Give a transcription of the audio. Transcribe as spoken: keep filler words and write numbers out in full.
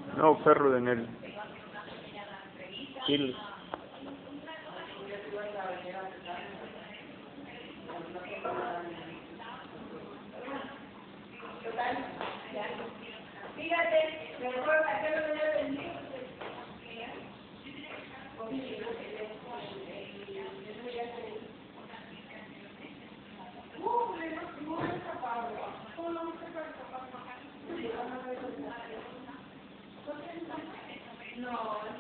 No, perro de Nelly. Gil. Fíjate, mejor hacerlo de la bendición. No.